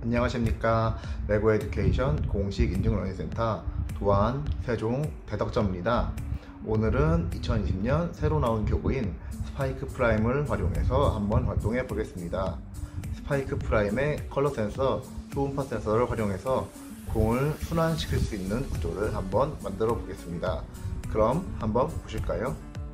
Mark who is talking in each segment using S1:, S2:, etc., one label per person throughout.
S1: 안녕하십니까. 레고 에듀케이션 공식 인증 러닝센터 도안 세종 대덕점입니다. 오늘은 2020년 새로 나온 교구인 스파이크 프라임을 활용해서 한번 활동해 보겠습니다. 스파이크 프라임의 컬러 센서, 초음파 센서를 활용해서 공을 순환시킬 수 있는 구조를 한번 만들어 보겠습니다. 그럼 한번 보실까요?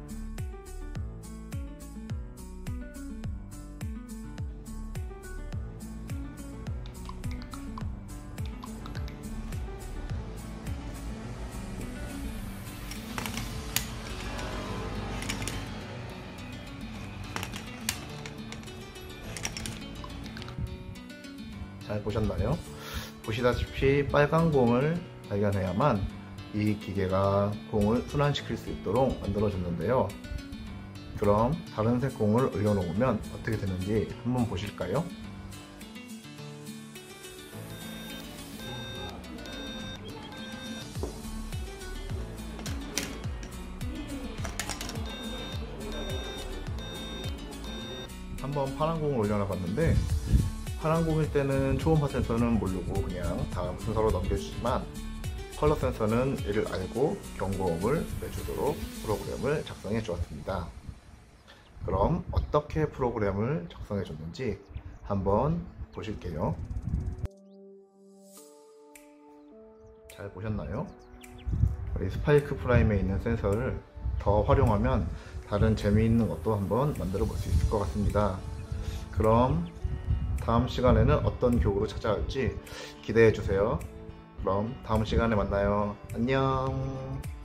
S1: 잘 보셨나요? 보시다시피 빨간 공을 발견해야만 이 기계가 공을 순환시킬 수 있도록 만들어졌는데요. 그럼 다른 색 공을 올려놓으면 어떻게 되는지 한번 보실까요? 한번 파란 공을 올려놔 봤는데 파란 공일 때는 초음파 센서는 모르고 그냥 다음 순서로 넘겨주지만 컬러 센서는 이를 알고 경고음을 내주도록 프로그램을 작성해 주었습니다. 그럼 어떻게 프로그램을 작성해 줬는지 한번 보실게요. 잘 보셨나요? 우리 스파이크 프라임에 있는 센서를 더 활용하면 다른 재미있는 것도 한번 만들어 볼 수 있을 것 같습니다. 그럼 다음 시간에는 어떤 교구로 찾아올지 기대해 주세요. 그럼 다음 시간에 만나요. 안녕.